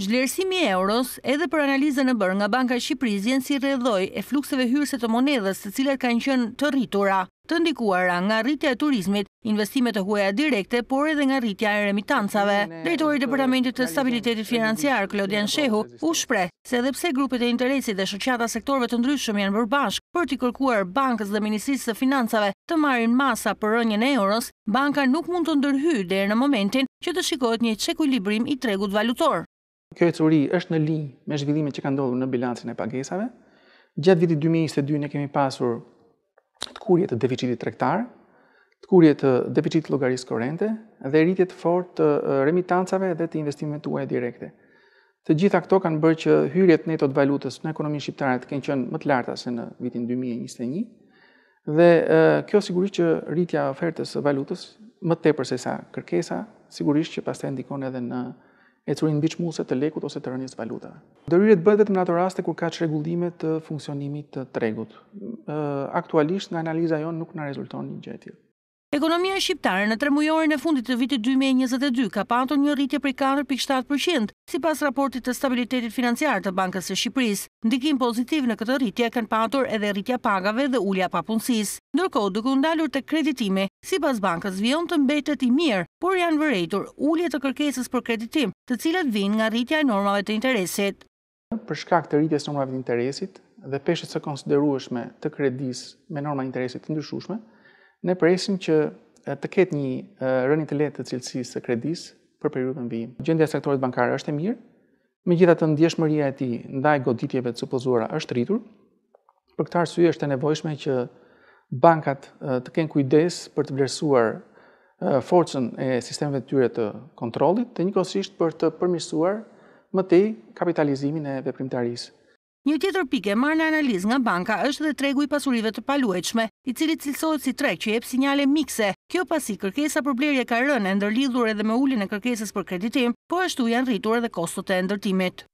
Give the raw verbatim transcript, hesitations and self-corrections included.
Zhvlerësimi i euros, edhe për analizën e bërë nga Banka e Shqipërisë, vjen si rrjedhoi e flukseve hyrëse të monedhës, të cilat kanë qenë të rritura, të ndikuara nga rritja e turizmit, investimet e huaja direkte, por edhe nga rritja e remitancave. Drejtori i Departamentit të Stabilitetit Financiar, Klodian Shehu, u shpreh se edhe pse grupet e interesit dhe shoqata sektorëve të ndryshëm janë bërë bashkë për t'i kërkuar bankës dhe Ministrisë së Financave të marrin masa për rënien e euros, banka nuk mund të ndërhyjë deri në momentin që të shikohet një çekuilibrim i tregut valutor. Kjo ecuri është në linjë me zhvillimet që kanë ndodhur në bilancin e pagesave. Gjatë vitit dy mijë e njëzet e dy ne kemi pasur të kurje të deficitit tregtar, të kurje të deficitit llogarisë korrente dhe rritje të fortë të remitancave dhe të investimeve tuaja direkte. Të gjitha këto kanë bërë që hyrjet neto të valutës në ekonominë shqiptare të kenë qenë më të larta se në vitin dy mijë e njëzet e një dhe e, kjo sigurisht që rritja e ofertës së valutës më tepër se sa kërkesa, sigurisht që pastaj ndikon edhe në ecurinë mbiçmuese të lekut ose të rënies valutave. Ndërhyrjet bëhet vetëm në ato raste kur ka çrregullime të funksionimit të tregut. Aktualisht nga analiza jonë nuk na rezulton një gjë e tillë. Ekonomia shqiptare në tremujorin e fundit të vitit dy mijë e njëzet e dy ka patur një rritje prej katër pikë shtatë përqind, sipas raportit të stabilitetit financiar të Bankës së Shqipërisë. Ndikim pozitiv në këtë rritje kanë patur edhe rritja pagave dhe ulja papunësisë. Ndërkohë, duke u ndalur tek kreditimi, sipas bankës vijon të mbetet i mirë, por janë vërejtur ulje të kërkesës për kreditim, të cilat vijnë nga rritja e normave të interesit. Për shkak të rritjes së normave të interesit dhe peshës së konsiderueshme të kredisë me norma interesit të ndryshueshme, ne presim që të ketë një rënje të lehtë të cilësisë së kredisë për periudhën vijim. Gjendja e sektorit bankar është e mirë, megjithatë ndjeshmëria e tij ndaj goditjeve të supozuara është rritur. Për këtë arsye është e nevojshme që bankat të kenë kujdes për të vlerësuar forcën e sistemeve të tyre të kontrollit, dhe njëkohësisht për të përmirësuar më tej kapitalizimin e veprimtarisë. Një tjetër pikë marrë në analizë nga banka është dhe tregu i pasurive të paluajtshme, i cili cilësohet si treg që jep sinjale mikse. Kjo pasi kërkesa për blerje ka rënë, ndërlidhur edhe me uljen e kërkesës për kreditim, po ashtu janë rritur edhe kostot e ndërtimit.